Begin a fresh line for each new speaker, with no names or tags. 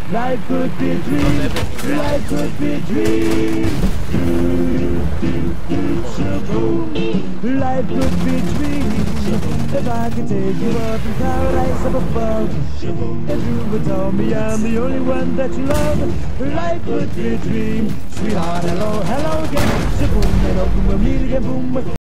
Life could be a dream. Life could be a dream. Shaboom. Life could be a dream. If I could take you up in paradise up above. If you would tell me I'm the only one that you love. Life could be a dream. Sweetheart, hello, hello again. Shaboom, and open we'll meet again, boom.